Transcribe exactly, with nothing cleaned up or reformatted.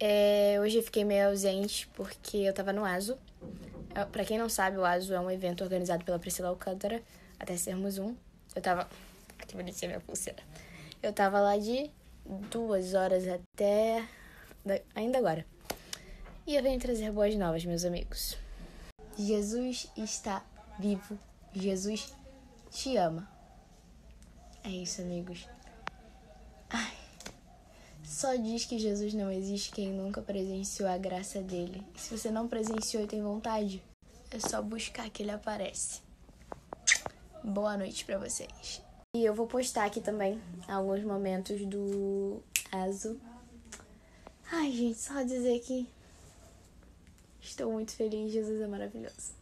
É, hoje eu fiquei meio ausente porque eu tava no ASO. Eu, pra quem não sabe, o ASO é um evento organizado pela Priscila Alcântara, até sermos um. Eu tava... Aqui, bonitinha minha pulseira. Eu tava lá de duas horas até... ainda agora. E eu venho trazer boas novas, meus amigos. Jesus está vivo. Jesus te ama. É isso, amigos. Ai, só diz que Jesus não existe quem nunca presenciou a graça dele. E se você não presenciou e tem vontade, é só buscar que ele aparece. Boa noite pra vocês. E eu vou postar aqui também alguns momentos do ASO. Ai, gente, só dizer que estou muito feliz. Jesus é maravilhoso.